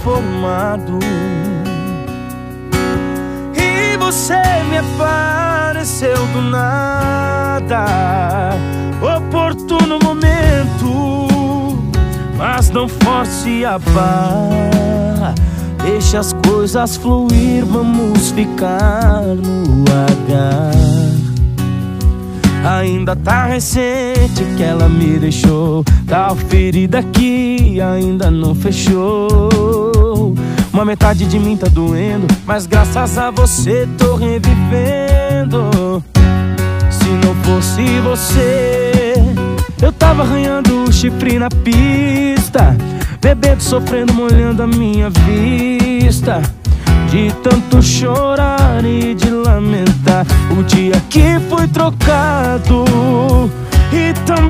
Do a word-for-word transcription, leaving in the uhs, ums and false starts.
transformado. E você me apareceu do nada, oportuno momento, mas não force a barra. Deixa as coisas fluir, vamos ficar no H. Ainda tá recente que ela me deixou, tal ferida que ainda não fechou. Uma metade de mim tá doendo, mas graças a você tô revivendo. Se não fosse você, eu tava arranhando o chifre na pista, bebendo, sofrendo, molhando a minha vista, de tanto chorar e de lamentar o dia que foi trocado. E também